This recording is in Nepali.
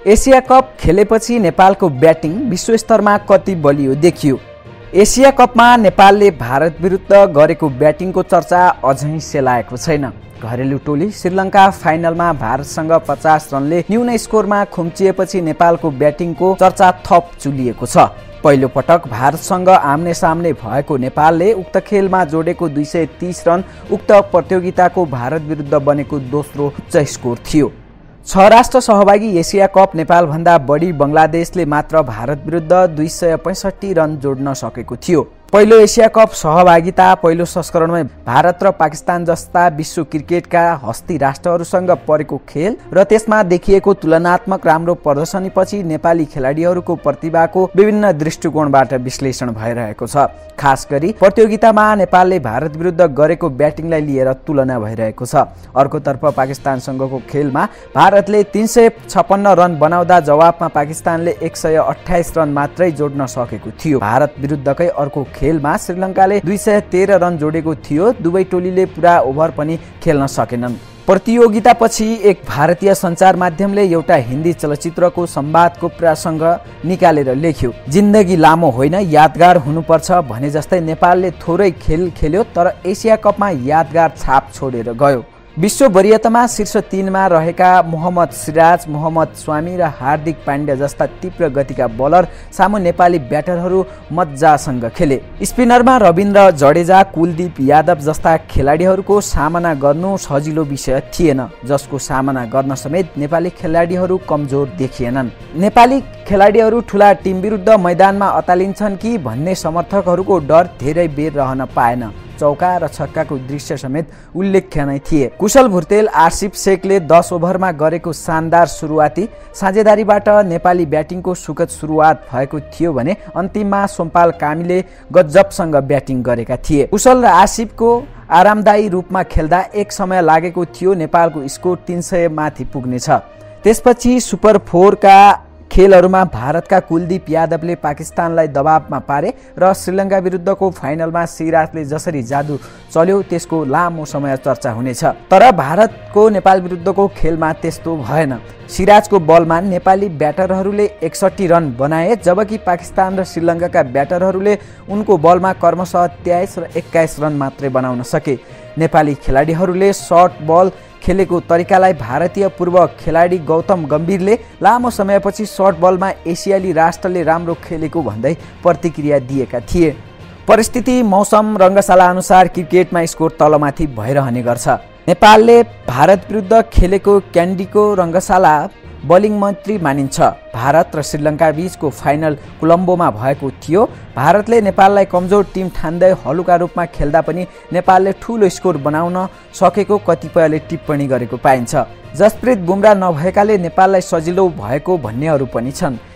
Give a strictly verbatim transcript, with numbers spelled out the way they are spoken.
एसिया कप खेलेपछि नेपालको ब्याटिङ विश्वस्तरमा कति बलियो देखियो। एसिया कपमा नेपालले भारत विरुद्ध गरेको ब्याटिङको चर्चा अझै सेलाएको छैन। घरेलु टोली श्रीलङ्का फाइनलमा भारतसँग पचास रनले न्यून स्कोरमा खुम्चिएपछि नेपालको ब्याटिङको चर्चा थप चुलिएको छ। पहिलो पटक भारतसँग आम्ने सामने भएको नेपालले उक्त खेलमा जोडेको दुई सय तीस रन उक्त प्रतियोगिताको भारत विरुद्ध बनेको दोस्रो उच्च स्कोर थियो। छ राष्ट्र सहभागी एसिया कप नेपालभन्दा बढी बङ्गलादेशले मात्र भारत विरुद्ध दुई सय पैँसठी रन जोड्न सकेको थियो। पहिलो एसिया कप सहभागिता पहिलो संस्करणमै भारत र पाकिस्तान जस्ता विश्व क्रिकेटका हस्ती राष्ट्रहरूसँग परेको खेल र त्यसमा देखिएको तुलनात्मक राम्रो प्रदर्शनीपछि नेपाली खेलाडीहरूको प्रतिभाको विभिन्न दृष्टिकोणबाट विश्लेषण भइरहेको छ। खास गरी प्रतियोगितामा नेपालले भारत विरुद्ध गरेको ब्याटिङलाई लिएर तुलना भइरहेको छ। अर्कोतर्फ पाकिस्तानसँगको खेलमा भारतले तीन सय छप्पन्न रन बनाउँदा जवाफमा पाकिस्तानले एक सय अठाइस रन मात्रै जोड्न सकेको थियो। भारत विरुद्धकै अर्को खेलमा श्रीलङ्काले दुई सय तेह्र रन जोडेको थियो। दुवै टोलीले पुरा ओभर पनि खेल्न सकेनन्। प्रतियोगितापछि एक भारतीय सञ्चार माध्यमले एउटा हिन्दी चलचित्रको संवादको प्रसङ्ग निकालेर लेख्यो, जिन्दगी लामो होइन यादगार हुनुपर्छ भने जस्तै नेपालले थोरै खेल खेल्यो तर एसिया कपमा यादगार छाप छोडेर गयो। विश्व वरियतामा शीर्ष तीनमा रहेका मोहम्मद सिराज, मोहम्मद स्वामी र हार्दिक पाण्ड्या जस्ता तीव्र गतिका बलर सामु नेपाली ब्याटरहरू मज्जासँग खेले। स्पिनरमा रविन्द्र जडेजा, कुलदीप यादव जस्ता खेलाडीहरूको सामना गर्नु सजिलो विषय थिएन, जसको सामना गर्न समेत नेपाली खेलाडीहरू कमजोर देखिएनन्। नेपाली खेलाडीहरू ठुला टिम विरुद्ध मैदानमा अतालिन्छन् कि भन्ने समर्थकहरूको डर धेरै बेर रहन पाएन। चौका र छक्काको दृश्य समेत उल्लेख्य नै थिए। कुशल भुर्तेल, आसिफ शेखले दस ओभरमा गरेको शानदार सुरुवाती साझेदारीबाट नेपाली ब्याटिङको सुखद सुरुवात भएको थियो भने अन्तिममा सोमपाल कामीले गजबसँग ब्याटिङ गरेका थिए। कुशल र आसिफको आरामदायी रूपमा खेल्दा एक समय लागेको थियो नेपालको स्कोर तीन सय माथि पुग्नेछ। त्यसपछि सुपर फोरका खेलहरूमा भारतका कुलदीप यादवले पाकिस्तानलाई दबावमा पारे र श्रीलङ्का विरुद्धको फाइनलमा सिराजले जसरी जादु चल्यो त्यसको लामो समय चर्चा हुनेछ। तर भारतको नेपाल विरुद्धको खेलमा त्यस्तो भएन। सिराजको बलमा नेपाली ब्याटरहरूले एकसट्ठी रन बनाए जबकि पाकिस्तान र श्रीलङ्काका ब्याटरहरूले उनको बलमा क्रमशः तेइस र एक्काइस रन मात्रै बनाउन सके। नेपाली खेलाडीहरूले सर्ट बल खेलेको तरिकालाई भारतीय पूर्व खेलाडी गौतम गम्भीरले लामो समयपछि सर्ट बलमा एसियाली राष्ट्रले राम्रो खेलेको भन्दै प्रतिक्रिया दिएका थिए। परिस्थिति, मौसम, रङ्गशाला अनुसार क्रिकेटमा स्कोर तलमाथि भइरहने गर्छ। नेपालले भारत विरुद्ध खेलेको क्यान्डीको रङ्गशाला बलिङ मैत्री मानिन्छ। भारत र श्रीलङ्का बीचको फाइनल कोलम्बोमा भएको थियो। भारतले नेपाललाई कमजोर टिम ठान्दै हलुका रूपमा खेल्दा पनि नेपालले ठूलो स्कोर बनाउन सकेको कतिपयले टिप्पणी गरेको पाइन्छ। जसप्रीत बुमरा नभएकाले नेपाललाई सजिलो भएको भन्नेहरू पनि छन्।